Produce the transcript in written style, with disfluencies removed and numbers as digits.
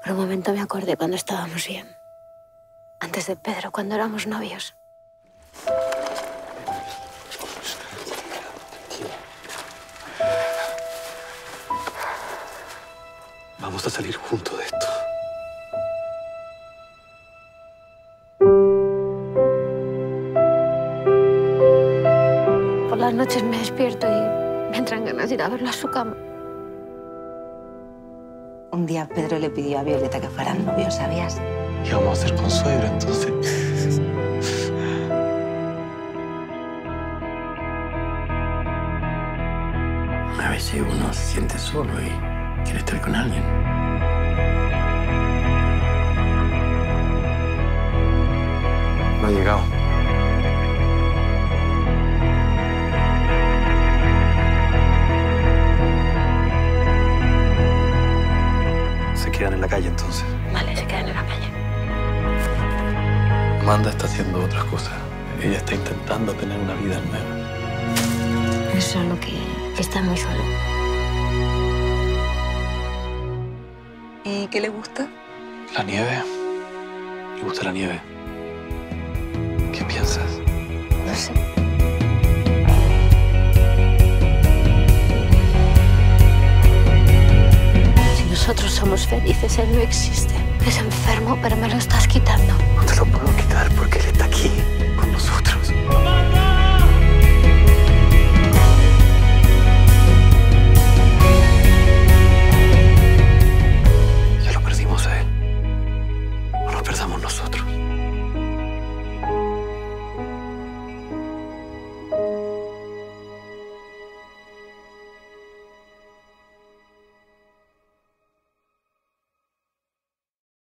Por un momento me acordé cuando estábamos bien. Antes de Pedro, cuando éramos novios. Vamos a salir juntos de esto. Por las noches me despierto y me entran ganas de ir a verlo a su cama. Un día Pedro le pidió a Violeta que fueran novios, ¿sabías? ¿Qué vamos a hacer con suegra, entonces? A veces uno se siente solo y quiere estar con alguien. No ha llegado. Se quedan en la calle, entonces. Vale, se quedan en la calle. Amanda está haciendo otras cosas. Ella está intentando tener una vida nueva. Es solo que está muy solo. ¿Y qué le gusta? ¿La nieve? ¿Le gusta la nieve? ¿Qué piensas? No sé. Si nosotros somos felices, él no existe. Es enfermo, pero me lo estás quitando. No te lo puedo quitar porque él está aquí con nosotros.